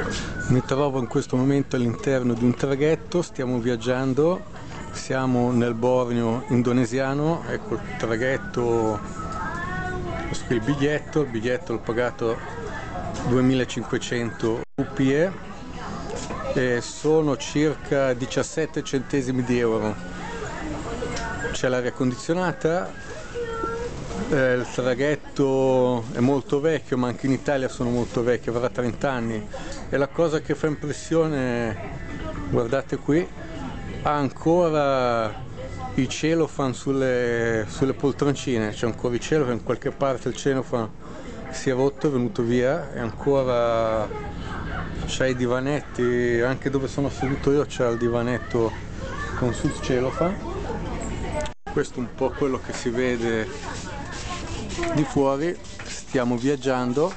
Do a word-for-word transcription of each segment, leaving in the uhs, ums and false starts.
Mi trovo in questo momento all'interno di un traghetto, stiamo viaggiando, siamo nel Borneo indonesiano, ecco il traghetto, ho qui il biglietto, il biglietto l'ho pagato duemilacinquecento rupie e sono circa diciassette centesimi di euro. C'è l'aria condizionata. Eh, il traghetto è molto vecchio, ma anche in Italia sono molto vecchio, avrà trenta anni, e la cosa che fa impressione, guardate qui, ha ancora i celofan sulle, sulle poltroncine, c'è ancora il celofan, in qualche parte il celofan si è rotto, è venuto via, e ancora c'è i divanetti, anche dove sono seduto io c'è il divanetto con sul celofan. Questo è un po' quello che si vede di fuori. Stiamo viaggiando.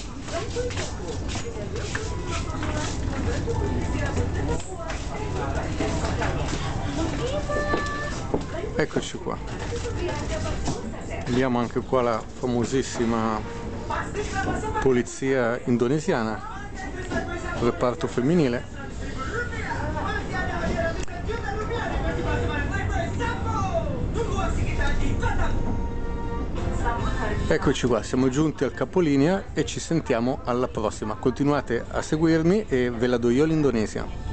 Eccoci qua. Vediamo anche qua la famosissima polizia indonesiana, reparto femminile. Eccoci qua, siamo giunti al capolinea e ci sentiamo alla prossima. Continuate a seguirmi e ve la do io l'Indonesia.